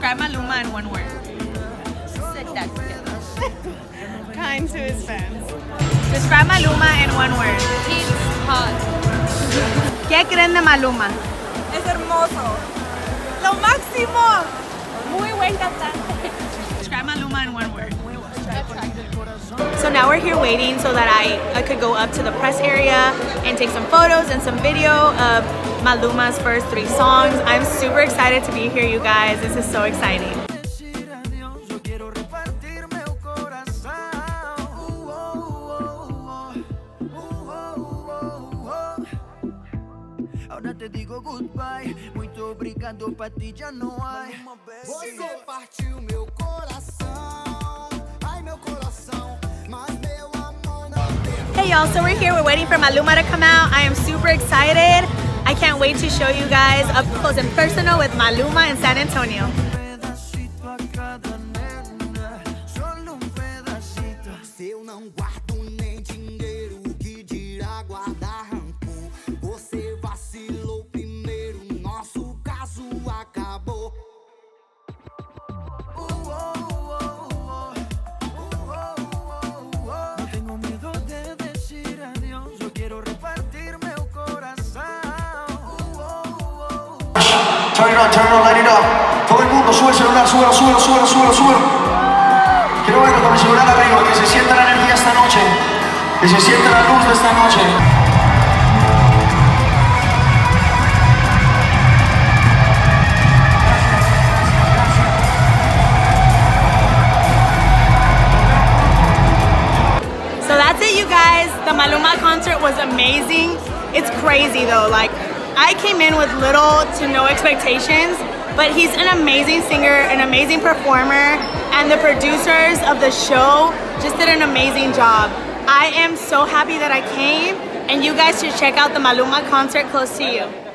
Describe Maluma in one word. Kind to his fans. Describe Maluma in one word. He's hot. ¿Qué creen de Maluma? Es hermoso. Lo máximo. Muy buen cantante. Describe Maluma in one word. So now we're here waiting so that I could go up to the press area and take some photos and some video of Maluma's first 3 songs. I'm super excited to be here, you guys. This is so exciting. Ahora te digo goodbye, muito obrigado, pra ti já não há. Você partiu meu coração, ai meu coração, mas meu amor não tem. Hey y'all, so we're here, we're waiting for Maluma to come out. I am super excited. I can't wait to show you guys up close and personal with Maluma in San Antonio. Turn it on, light it up. Todo el mundo sube el celular, súbelo. Quiero verlo con el celular arriba, que se sienta la energía esta noche, que se sienta la luz de esta noche. So that's it, you guys. The Maluma concert was amazing. It's crazy though, like I came in with little to no expectations, but he's an amazing singer, an amazing performer, and the producers of the show just did an amazing job. I am so happy that I came, and you guys should check out the Maluma concert close to you.